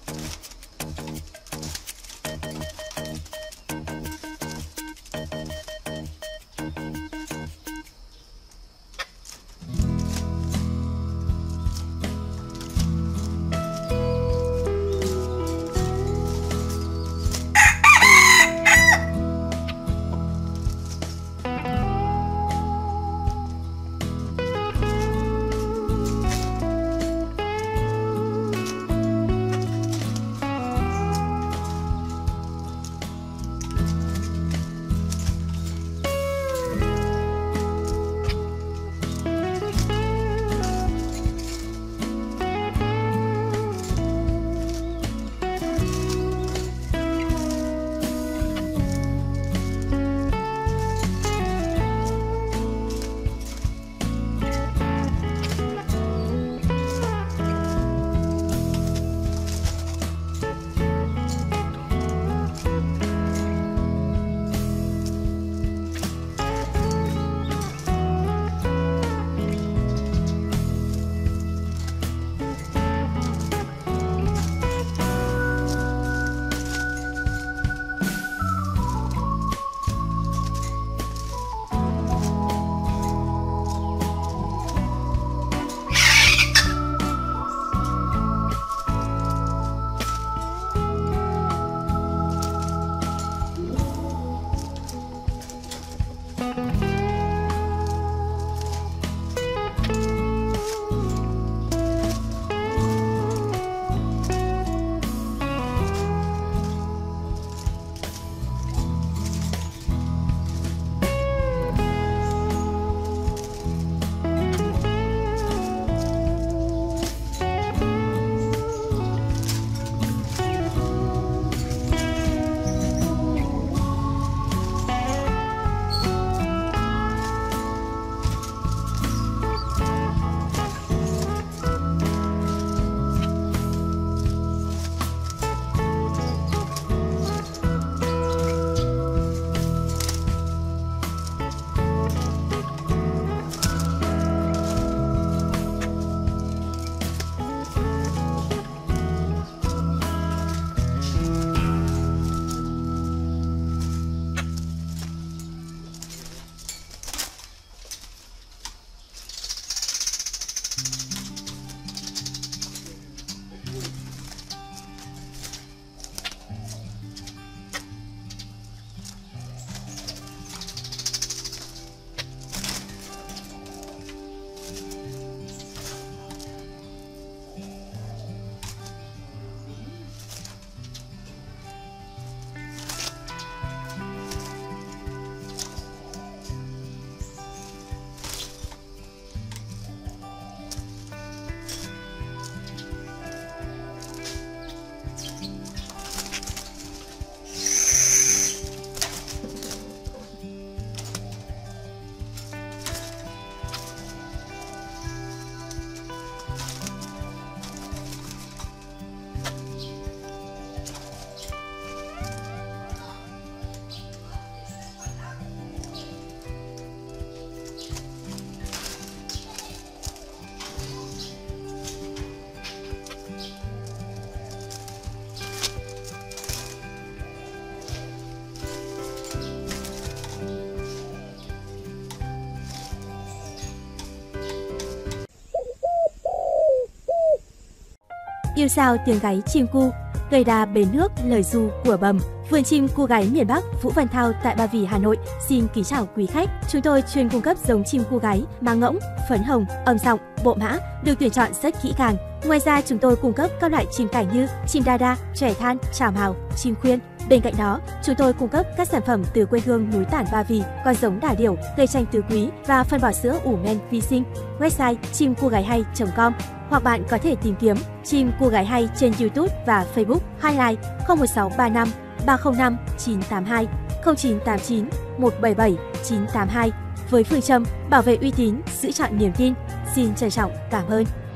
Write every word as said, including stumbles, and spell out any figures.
Yêu sao tiếng gáy chim cu, cây đa bến nước lời ru của bầm. Vườn chim cu gáy miền Bắc, Vũ Văn Thao tại Ba Vì, Hà Nội xin kính chào quý khách. Chúng tôi chuyên cung cấp giống chim cu gáy, mang ngỗng, phấn hồng, âm giọng, bộ mã, được tuyển chọn rất kỹ càng. Ngoài ra chúng tôi cung cấp các loại chim cảnh như chim đa đa, trẻ than, trào hào, chim khuyên. Bên cạnh đó, chúng tôi cung cấp các sản phẩm từ quê hương núi Tản Ba Vì, con giống đà điểu, cây chanh tứ quý và phân bò sữa ủ men vi sinh. Website chim cu gáy hay chấm com hoặc bạn có thể tìm kiếm chim cu gáy hay trên YouTube và Facebook. Hotline không một sáu ba năm ba không năm chín tám hai không chín tám chín một bảy bảy chín tám hai với phương châm bảo vệ uy tín, giữ chọn niềm tin. Xin trân trọng cảm ơn.